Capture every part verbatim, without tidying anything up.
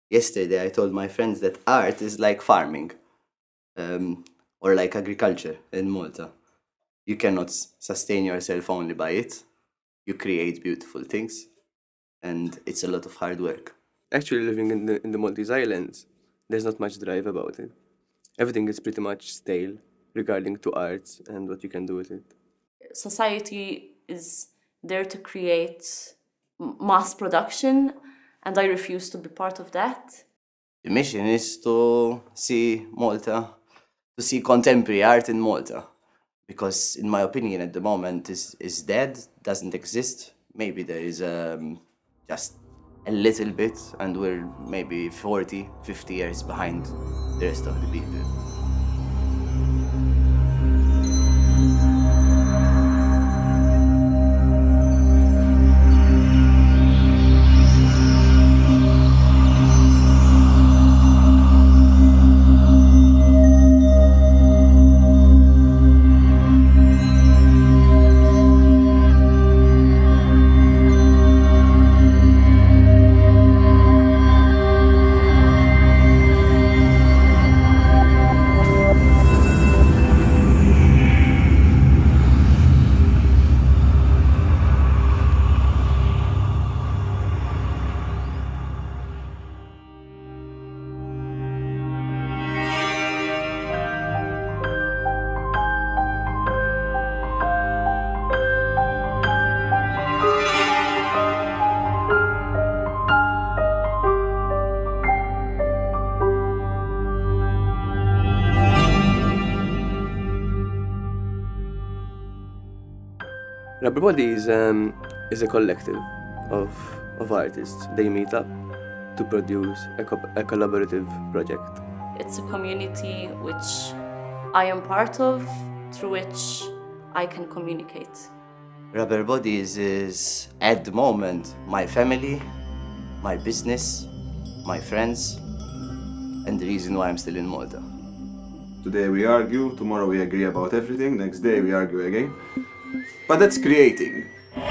Yesterday I told my friends that art is like farming um, or like agriculture in Malta. You cannot sustain yourself only by it. You create beautiful things, and it's a lot of hard work. Actually, living in the, in the Maltese Islands, there's not much drive about it. Everything is pretty much stale regarding to arts and what you can do with it. Society is there to create mass production, and I refuse to be part of that. The mission is to see Malta, to see contemporary art in Malta, because in my opinion at the moment is is dead, doesn't exist. Maybe there is um, just a little bit, and we're maybe forty, fifty years behind the rest of the people. Rubberbodies um, is a collective of, of artists. They meet up to produce a, co a collaborative project. It's a community which I am part of, through which I can communicate. Rubberbodies is, at the moment, my family, my business, my friends, and the reason why I'm still in Malta. Today we argue, tomorrow we agree about everything, next day we argue again. But that's creating.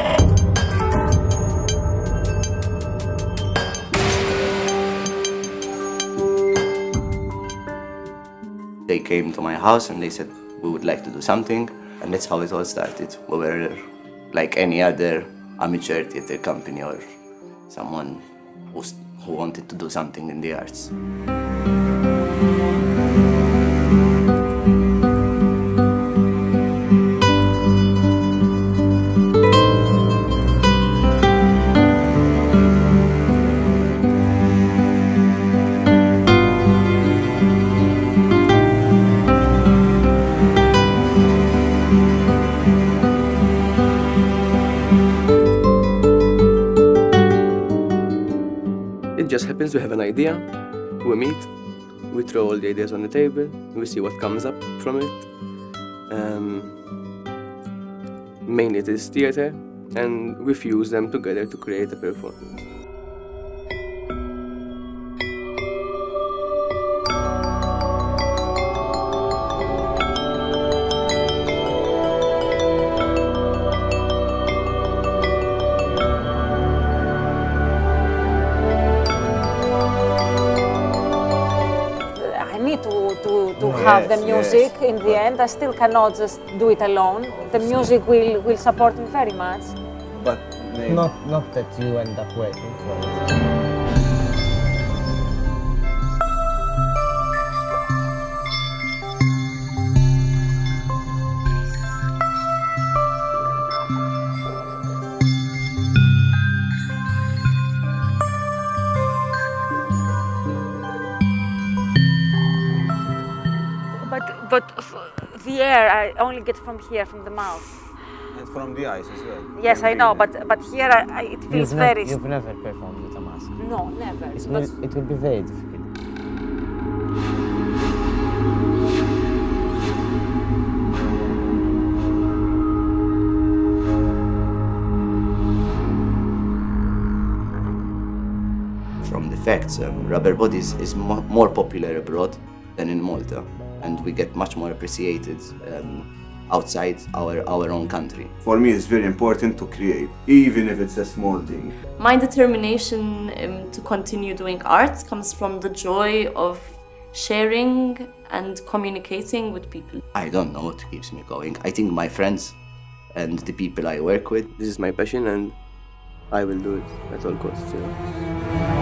They came to my house and they said, we would like to do something, and that's how it all started. We were like any other amateur theatre company or someone who's, who wanted to do something in the arts. It just happens we have an idea, we meet, we throw all the ideas on the table, we see what comes up from it. Um, mainly it is theatre, and we fuse them together to create a performance. Have the music yes. In the end, I still cannot just do it alone. The music will will support me very much. But maybe. not not that you end up waiting for it. But the air I only get from here, from the mouth. And from the eyes as well. Yes, I know, but but here I, I, it feels you've very... Not, you've never performed with a mask? No, never. It will, it will be very difficult. From the facts, um, Rubberbodies is mo more popular abroad than in Malta, and we get much more appreciated um, outside our, our own country. For me, it's very important to create, even if it's a small thing. My determination um, to continue doing art comes from the joy of sharing and communicating with people. I don't know what keeps me going. I think my friends and the people I work with. This is my passion and I will do it at all costs. Yeah.